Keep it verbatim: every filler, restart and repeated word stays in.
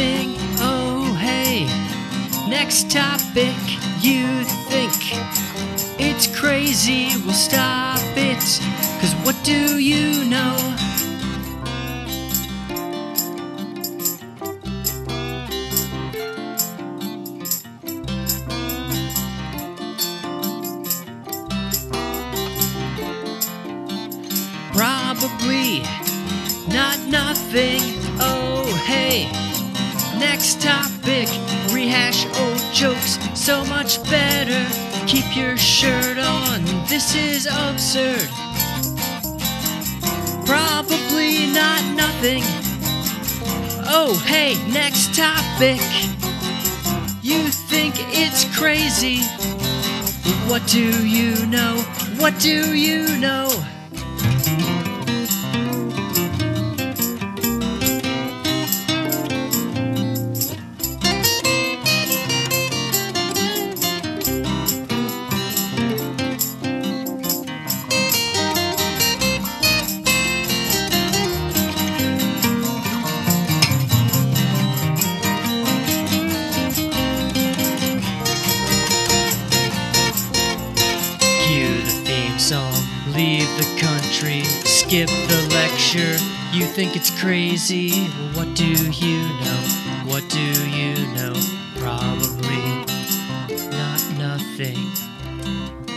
nothing. Oh hey, next topic. You think it's crazy, well stop it, 'cause what do you know? Probably not nothing. Oh hey, next topic. Rehash old jokes so much better. Keep your shirt on, this is absurd. Probably not nothing. Oh hey, next topic. You think it's crazy, but what do you know? What do you know? Song, leave the country, skip the lecture. You think it's crazy, well, what do you know? What do you know? Probably not nothing.